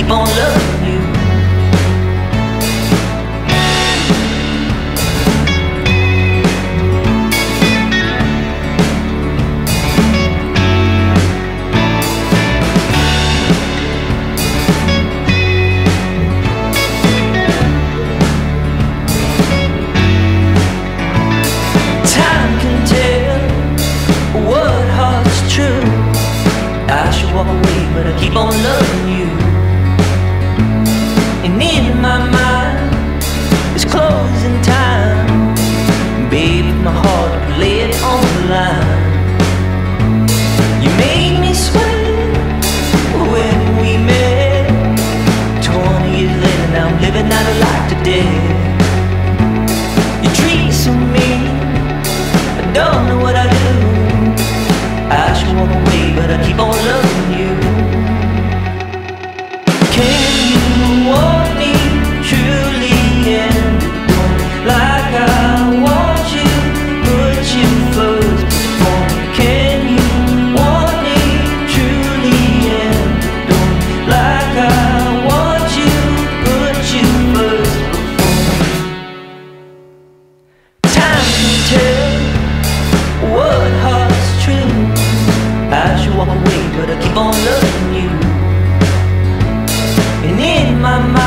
keep on loving you. I should walk away, but I keep on loving you. And in my mind, it's closing time. Baby, my heart, lay it on the line. You made me sweat when we met. 20 years later, now I'm living out a life today. You treat so mean, I don't know what I do. I should walk away, but I keep on loving you. Can you want me truly and don't like I want you, put you first before me? Can you want me truly and don't like I want you, put you first before me? Time can tell what heart's true. I should walk away, but I keep on loving you. And in my mind